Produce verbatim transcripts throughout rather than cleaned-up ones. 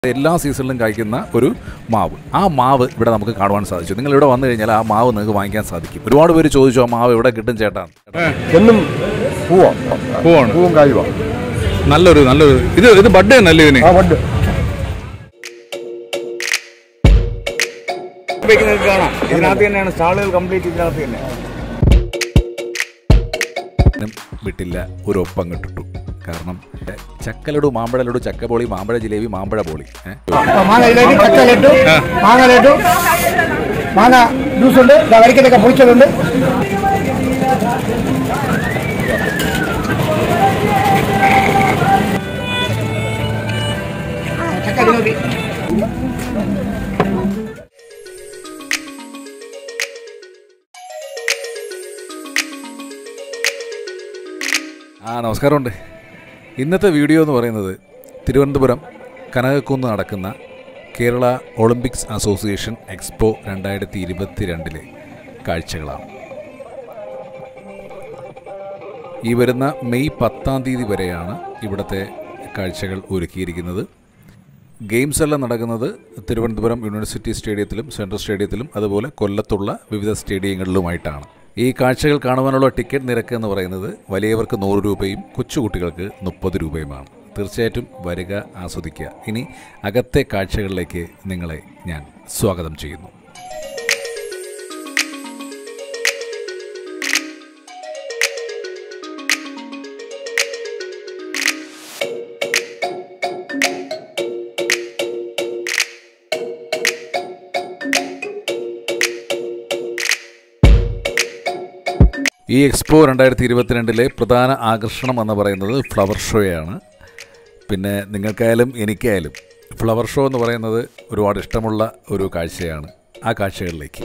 എല്ലാ സീസണിലും കായ്ക്കുന്ന ഒരു മാവ്. ആ മാവ് ഇവിടെ നമുക്ക് കാണുവാൻ സാധിച്ചു. നിങ്ങൾ ഇവിടെ വന്നു കഴിഞ്ഞാൽ ആ മാവ് നിങ്ങൾക്ക് വാങ്ങിക്കാൻ സാധിക്കും. ഒരുപാട് പേര് ചോദിച്ചു ആ മാവ് എവിടെ കിട്ടും ചേട്ടാ? എന്നും പൂവാ പൂവാണ് പൂവും കായുവാ. നല്ലൊരു നല്ലൊരു ഇത് ഇത് ബഡ് തന്നെയല്ലേ ഇതിന്? ആ ബഡ് കാണാം. ഇതിനകത്ത് തന്നെയാണ് സ്റ്റാളുകൾ കംപ്ലീറ്റ്. ഇതിനകത്ത് തന്നെ വിട്ടില്ല, ഒരു ഒപ്പം കിട്ടിട്ടു. കാരണം ചക്കലഡു, മാമ്പഴ ലഡു, ചക്കബോളി, മാമ്പഴ ജിലേബി, മാമ്പഴ ബോളി, മാങ്ങ ജിലേബി, പച്ച ലഡു, മാങ്ങ ലഡു, മാങ്ങ ജ്യൂസ് ഉണ്ട്, വരിക്കലൊക്കെ പൊളിച്ചതുണ്ട്. ചക്ക ജിലേബി ആ നമസ്കാരമുണ്ട്. ഇന്നത്തെ വീഡിയോ എന്ന് പറയുന്നത് തിരുവനന്തപുരം കനകക്കുന്ന് നടക്കുന്ന കേരള ഒളിമ്പിക്സ് അസോസിയേഷൻ എക്സ്പോ രണ്ടായിരത്തി ഇരുപത്തി രണ്ടിലെ കാഴ്ചകളാണ്. ഈ വരുന്ന മെയ് പത്താം തീയതി വരെയാണ് ഇവിടുത്തെ കാഴ്ചകൾ ഒരുക്കിയിരിക്കുന്നത്. ഗെയിംസ് എല്ലാം നടക്കുന്നത് തിരുവനന്തപുരം യൂണിവേഴ്സിറ്റി സ്റ്റേഡിയത്തിലും സെൻട്രൽ സ്റ്റേഡിയത്തിലും അതുപോലെ കൊല്ലത്തുള്ള വിവിധ സ്റ്റേഡിയങ്ങളിലുമായിട്ടാണ്. ഈ കാഴ്ചകൾ കാണുവാനുള്ള ടിക്കറ്റ് നിരക്ക് എന്ന് പറയുന്നത് വലിയവർക്ക് നൂറ് രൂപയും കൊച്ചുകുട്ടികൾക്ക് മുപ്പത് രൂപയുമാണ്. തീർച്ചയായിട്ടും വരിക, ആസ്വദിക്കുക. ഇനി അകത്തെ കാഴ്ചകളിലേക്ക് നിങ്ങളെ ഞാൻ സ്വാഗതം ചെയ്യുന്നു. ഈ എക്സ്പോ രണ്ടായിരത്തി ഇരുപത്തിരണ്ടിലെ പ്രധാന ആകർഷണം എന്ന് പറയുന്നത് ഫ്ലവർ ഷോയാണ്. പിന്നെ നിങ്ങൾക്കായാലും എനിക്കായാലും ഫ്ലവർ ഷോ എന്ന് പറയുന്നത് ഒരുപാട് ഇഷ്ടമുള്ള ഒരു കാഴ്ചയാണ്. ആ കാഴ്ചകളിലേക്ക്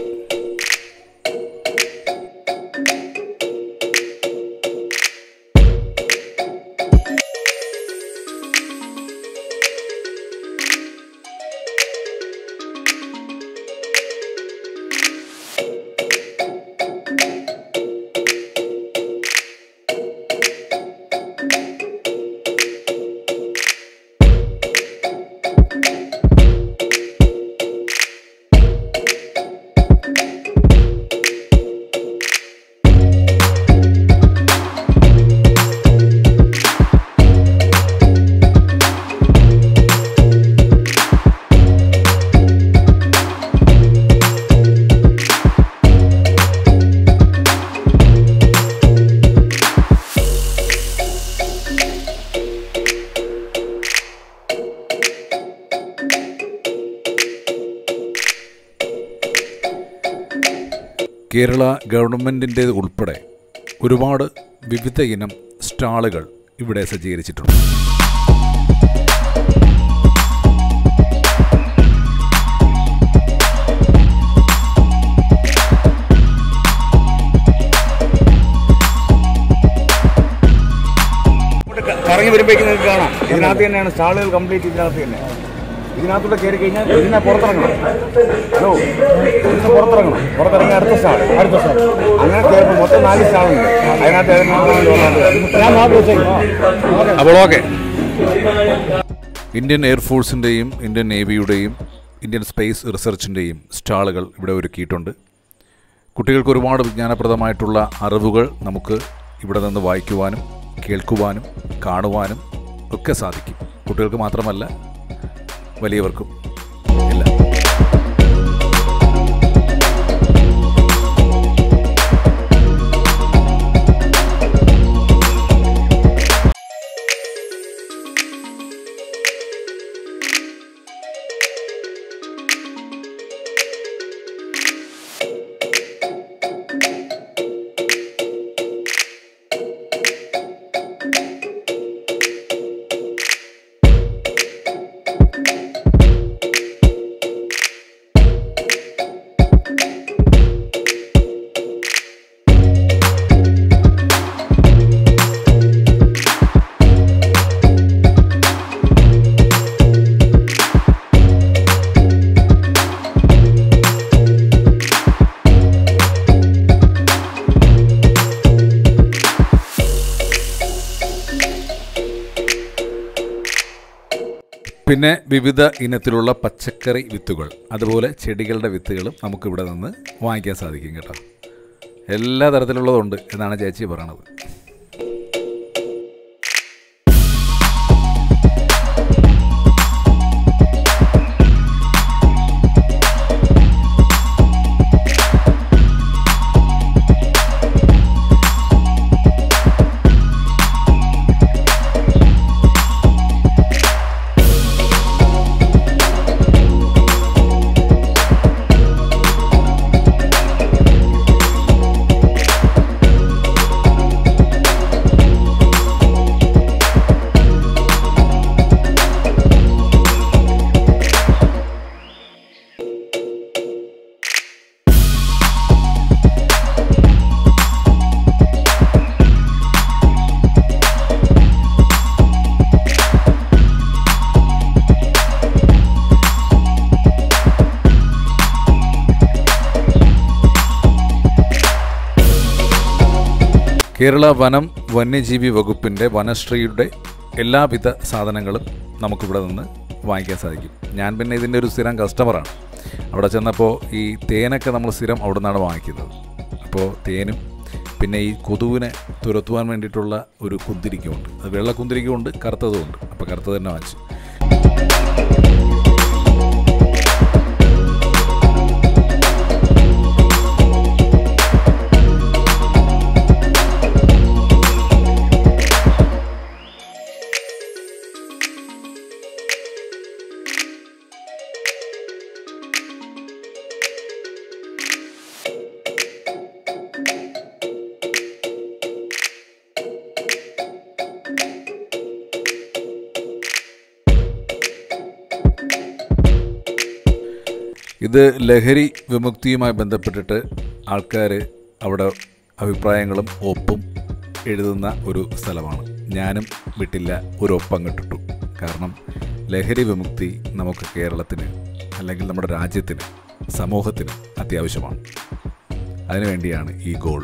കേരള ഗവൺമെൻറ്റിൻ്റെ ഉൾപ്പെടെ ഒരുപാട് വിവിധ ഇനം സ്റ്റാളുകൾ ഇവിടെ സജ്ജീകരിച്ചിട്ടുണ്ട്. കറങ്ങി വരുമ്പോഴേക്കും നിങ്ങൾക്ക് കാണാം. ഇതിനകത്ത് തന്നെയാണ് സ്റ്റാളുകൾ കംപ്ലീറ്റ്. ഇതിനകത്ത് തന്നെ ഇതിനകത്തൂടെ കയറി കഴിഞ്ഞാൽ ഇതിനെ പുറത്തിറങ്ങണം. ഹലോ, ഇതിന് പുറത്തിറങ്ങണം. പുറത്തിറങ്ങി അടുത്ത സ്റ്റാൾ, അടുത്ത സ്റ്റാൾ, അങ്ങനെ കയറുമ്പോൾ മൊത്തം നാല് സ്റ്റാളുണ്ട്. അതിനകത്ത് അപ്പോൾ ഓക്കെ. ഇന്ത്യൻ എയർഫോഴ്സിൻ്റെയും ഇന്ത്യൻ നേവിയുടെയും ഇന്ത്യൻ സ്പേസ് റിസർച്ചിൻ്റെയും സ്റ്റാളുകൾ ഇവിടെ ഒരുക്കിയിട്ടുണ്ട്. കുട്ടികൾക്ക് ഒരുപാട് വിജ്ഞാനപ്രദമായിട്ടുള്ള അറിവുകൾ നമുക്ക് ഇവിടെ നിന്ന് വായിക്കുവാനും കേൾക്കുവാനും കാണുവാനും ഒക്കെ സാധിക്കും. കുട്ടികൾക്ക് മാത്രമല്ല, വലിയവർക്കും എല്ലാം. പിന്നെ വിവിധ ഇനത്തിലുള്ള പച്ചക്കറി വിത്തുകൾ, അതുപോലെ ചെടികളുടെ വിത്തുകളും നമുക്കിവിടെ നിന്ന് വാങ്ങിക്കാൻ സാധിക്കും കേട്ടോ. എല്ലാ തരത്തിലുള്ളതുണ്ട് എന്നാണ് ചേച്ചി പറയണത്. കേരള വനം വന്യജീവി വകുപ്പിൻ്റെ വനശ്രീയുടെ എല്ലാവിധ സാധനങ്ങളും നമുക്കിവിടെ നിന്ന് വാങ്ങിക്കാൻ സാധിക്കും. ഞാൻ പിന്നെ ഇതിൻ്റെ ഒരു സ്ഥിരം കസ്റ്റമറാണ്. അവിടെ ചെന്നപ്പോൾ ഈ തേനൊക്കെ നമ്മൾ സ്ഥിരം അവിടെ നിന്നാണ് വാങ്ങിക്കുന്നത്. അപ്പോൾ തേനും പിന്നെ ഈ കൊതുവിനെ തുരത്തുവാൻ വേണ്ടിയിട്ടുള്ള ഒരു കുന്തിരിക്കമുണ്ട്. അത് വെള്ള കുന്തിരിക്കമുണ്ട്, കറുത്തതുമുണ്ട്. അപ്പോൾ കറുത്തത് തന്നെ വാങ്ങിച്ചു. ഇത് ലഹരി വിമുക്തിയുമായി ബന്ധപ്പെട്ടിട്ട് ആൾക്കാർ അവിടെ അഭിപ്രായങ്ങളും ഒപ്പും എഴുതുന്ന ഒരു സ്ഥലമാണ്. ഞാനും വിട്ടില്ല, ഒരു ഒപ്പം കിട്ടിട്ടു. കാരണം ലഹരി വിമുക്തി നമുക്ക് കേരളത്തിന് അല്ലെങ്കിൽ നമ്മുടെ രാജ്യത്തിന് സമൂഹത്തിന് അത്യാവശ്യമാണ്. അതിനുവേണ്ടിയാണ് ഈ ഗോൾ.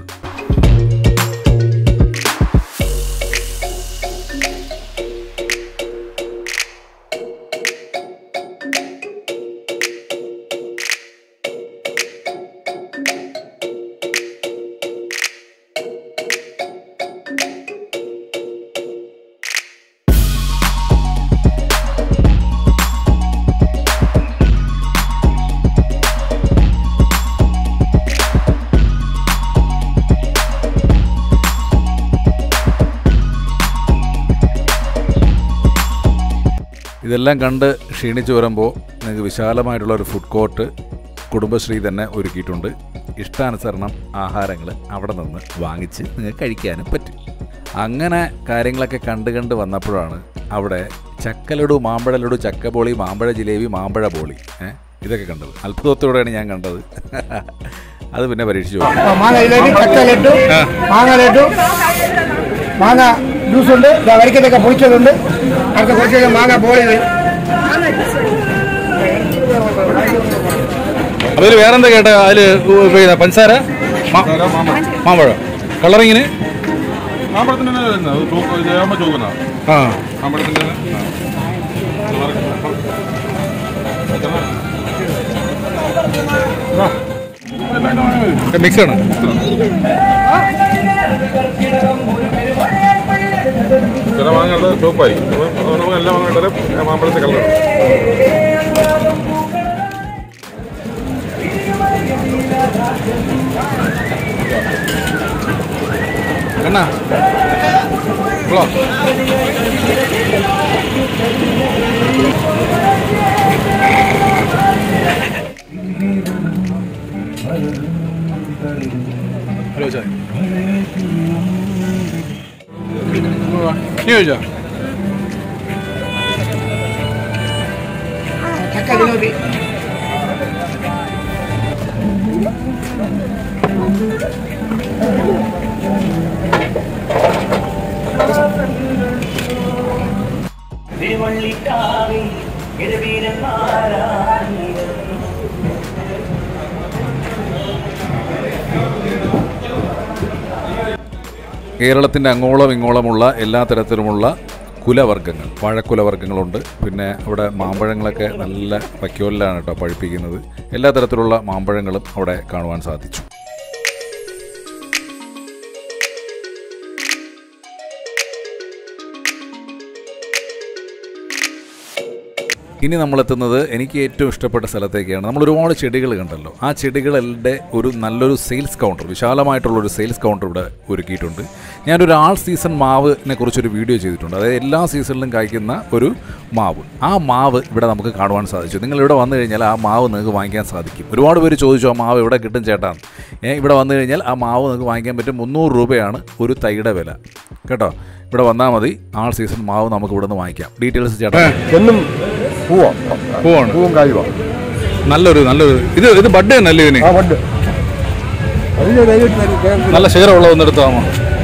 ഇതെല്ലാം കണ്ട് ക്ഷീണിച്ചു വരുമ്പോൾ നിങ്ങൾക്ക് വിശാലമായിട്ടുള്ളൊരു ഫുഡ് കോർട്ട് കുടുംബശ്രീ തന്നെ ഒരുക്കിയിട്ടുണ്ട്. ഇഷ്ടാനുസരണം ആഹാരങ്ങൾ അവിടെ നിന്ന് വാങ്ങിച്ച് നിങ്ങൾക്ക് കഴിക്കാനും പറ്റും. അങ്ങനെ കാര്യങ്ങളൊക്കെ കണ്ട് കണ്ട് വന്നപ്പോഴാണ് അവിടെ ചക്കലഡു, മാമ്പഴ ലഡു, ചക്കബോളി, മാമ്പഴ ജിലേബി, മാമ്പഴ ബോളി ഏഹ് ഇതൊക്കെ കണ്ടത്. അത്ഭുതത്തോടെയാണ് ഞാൻ കണ്ടത്. അത് പിന്നെ പരീക്ഷിച്ചു. മാങ്ങ ജിലേബി, ചക്ക ലഡു, മാങ്ങ ലഡു, മാങ്ങ ജ്യൂസുണ്ട്, വരിക്കത്തൊക്കെ പൊളിച്ചതുണ്ട്. അടുത്ത കുറച്ച് മാങ്ങ ബോളി. അതിൽ വേറെന്താ കേട്ട? അതില് പഞ്ചസാര, മാമ്പഴം, കളറിങ്ങിന് മാമ്പഴത്തിന്റെ ആ മാമ്പഴത്തിന്റെ മിക്സ് ആണ്. ചില മാങ്ങകളുടെ ചുവപ്പായി, നമുക്ക് എല്ലാ മാങ്ങകളുടെ മാമ്പഴത്തെ കളർ. എന്നാ ഹലോ ഹലോ ചായ നീ ചോദിച്ചാ? ചക്ക ജിലേബി കേരളത്തിൻ്റെ അങ്ങോളം ഇങ്ങോളമുള്ള എല്ലാ തരത്തിലുമുള്ള കുലവർഗ്ഗങ്ങൾ, വാഴക്കുലവർഗ്ഗങ്ങളുണ്ട്. പിന്നെ അവിടെ മാമ്പഴങ്ങളൊക്കെ നല്ല വയ്ക്കോലിലാണ് കേട്ടോ പഴുപ്പിക്കുന്നത്. എല്ലാ തരത്തിലുള്ള മാമ്പഴങ്ങളും അവിടെ കാണുവാൻ സാധിച്ചു. ഇനി നമ്മളെത്തുന്നത് എനിക്ക് ഏറ്റവും ഇഷ്ടപ്പെട്ട സ്ഥലത്തേക്കാണ്. നമ്മൾ ഒരുപാട് ചെടികൾ കണ്ടല്ലോ. ആ ചെടികളുടെ ഒരു നല്ലൊരു സെയിൽസ് കൗണ്ടർ, വിശാലമായിട്ടുള്ളൊരു സെയിൽസ് കൗണ്ടർ ഇവിടെ ഒരുക്കിയിട്ടുണ്ട്. ഞാനൊരു ആൾ സീസൺ മാവിനെ കുറിച്ചൊരു വീഡിയോ ചെയ്തിട്ടുണ്ട്. അതായത് എല്ലാ സീസണിലും കായ്ക്കുന്ന ഒരു മാവ്. ആ മാവ് ഇവിടെ നമുക്ക് കാണുവാൻ സാധിച്ചു. നിങ്ങളിവിടെ വന്നു കഴിഞ്ഞാൽ ആ മാവ് നിങ്ങൾക്ക് വാങ്ങിക്കാൻ സാധിക്കും. ഒരുപാട് പേര് ചോദിച്ചു ആ മാവ് എവിടെ കിട്ടും ചേട്ടാ. ഏ ഇവിടെ വന്നു കഴിഞ്ഞാൽ ആ മാവ് നിങ്ങൾക്ക് വാങ്ങിക്കാൻ പറ്റും. മുന്നൂറ് രൂപയാണ് ഒരു തൈയുടെ വില കേട്ടോ. ഇവിടെ വന്നാൽ മതി. ആൾ സീസൺ മാവ് നമുക്ക് ഇവിടെ നിന്ന് വാങ്ങിക്കാം. ഡീറ്റെയിൽസ് ചേട്ടാ. എന്നും പൂവാണ് പൂവും കായുവാ. നല്ലൊരു നല്ലൊരു ഇത് ഇത് ബഡ് തന്നെയല്ലേ ഇതിന്? നല്ല ഷെയറുള്ള ഒന്നെടുത്താമോ?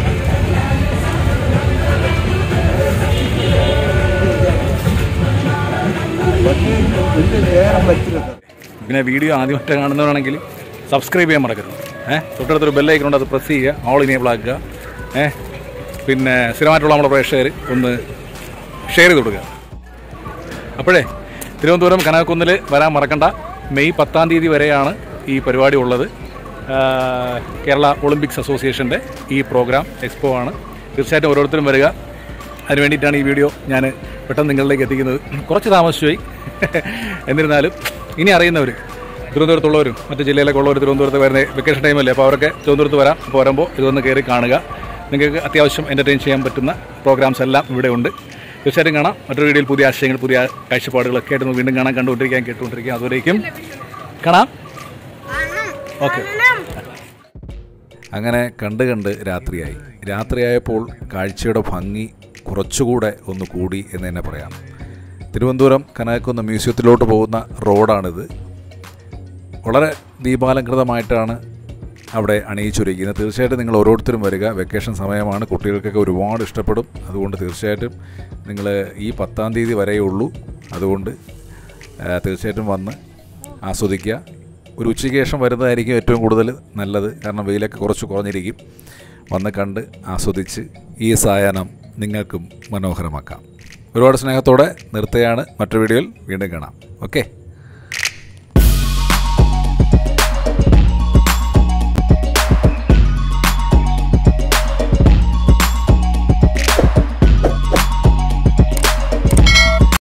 പിന്നെ വീഡിയോ ആദ്യമായിട്ട് കാണുന്നവരാണെങ്കിൽ സബ്സ്ക്രൈബ് ചെയ്യാൻ മറക്കരുത്. ഏഹ് തൊട്ടടുത്തൊരു ബെല്ലൈക്കനുണ്ട്, അത് പ്രസ് ചെയ്യുക, ഓൾ ഇനേബിൾ ആക്കുക. ഏഹ് പിന്നെ സ്ഥിരമായിട്ടുള്ള നമ്മുടെ പ്രേക്ഷകർ ഒന്ന് ഷെയർ ചെയ്ത് കൊടുക്കുക. അപ്പോഴേ തിരുവനന്തപുരം കനകക്കുന്നിൽ വരാൻ മറക്കണ്ട. മെയ് പത്താം തീയതി വരെയാണ് ഈ പരിപാടി ഉള്ളത്. കേരള ഒളിമ്പിക്സ് അസോസിയേഷൻ്റെ ഈ പ്രോഗ്രാം എക്സ്പോ ആണ്. തീർച്ചയായിട്ടും ഓരോരുത്തരും വരിക. അതിന് വേണ്ടിയിട്ടാണ് ഈ വീഡിയോ ഞാൻ പെട്ടെന്ന് നിങ്ങളിലേക്ക് എത്തിക്കുന്നത്. കുറച്ച് താമസിച്ചുപോയി. എന്നിരുന്നാലും ഇനി അറിയുന്നവർ, തിരുവനന്തപുരത്തുള്ളവരും മറ്റ് ജില്ലയിലൊക്കെ ഉള്ളവർ തിരുവനന്തപുരത്ത് വരുന്ന വെക്കേഷൻ ടൈമല്ലേ, അപ്പോൾ അവരൊക്കെ തിരുവനന്തപുരത്ത് വരാം. അപ്പോൾ വരുമ്പോൾ ഇതൊന്ന് കയറി കാണുക. നിങ്ങൾക്ക് അത്യാവശ്യം എൻ്റർടൈൻ ചെയ്യാൻ പറ്റുന്ന പ്രോഗ്രാംസ് എല്ലാം ഇവിടെ ഉണ്ട്. തീർച്ചയായിട്ടും കാണാം. മറ്റൊരു വീഡിയോയിൽ പുതിയ ആശയങ്ങൾ, പുതിയ കാഴ്ചപ്പാടുകളൊക്കെ ആയിട്ട് വീണ്ടും കാണാൻ, കണ്ടുകൊണ്ടിരിക്കാൻ, കേട്ടുകൊണ്ടിരിക്കുക. അതുവരേക്കും കാണാം. ഓക്കെ. അങ്ങനെ കണ്ട് കണ്ട് രാത്രിയായി. രാത്രിയായപ്പോൾ കാഴ്ചയുടെ ഭംഗി കുറച്ചുകൂടെ ഒന്ന് കൂടി എന്ന് തന്നെ പറയാം. തിരുവനന്തപുരം കനകക്കുന്ന് മ്യൂസിയത്തിലോട്ട് പോകുന്ന റോഡാണിത്. വളരെ ദീപാലംകൃതമായിട്ടാണ് അവിടെ അണിയിച്ചൊരുക്കുന്നത്. തീർച്ചയായിട്ടും നിങ്ങൾ ഓരോരുത്തരും വരിക. വെക്കേഷൻ സമയമാണ്, കുട്ടികൾക്കൊക്കെ ഒരുപാട് ഇഷ്ടപ്പെടും. അതുകൊണ്ട് തീർച്ചയായിട്ടും നിങ്ങൾ ഈ പത്താം തീയതി വരെയേ ഉള്ളൂ. അതുകൊണ്ട് തീർച്ചയായിട്ടും വന്ന് ആസ്വദിക്കുക. ഒരു ഉച്ചയ്ക്ക് ശേഷം വരുന്നതായിരിക്കും ഏറ്റവും കൂടുതൽ നല്ലത്. കാരണം വെയിലൊക്കെ കുറച്ച് കുറഞ്ഞിരിക്കും. വന്ന് കണ്ട് ആസ്വദിച്ച് ഈ സായാഹ്നം നിങ്ങൾക്കും മനോഹരമാക്കാം. ഒരുപാട് സ്നേഹത്തോടെ നിർത്തുകയാണ്. മറ്റൊരു വീഡിയോയിൽ വീണ്ടും കാണാം. ഓക്കെ.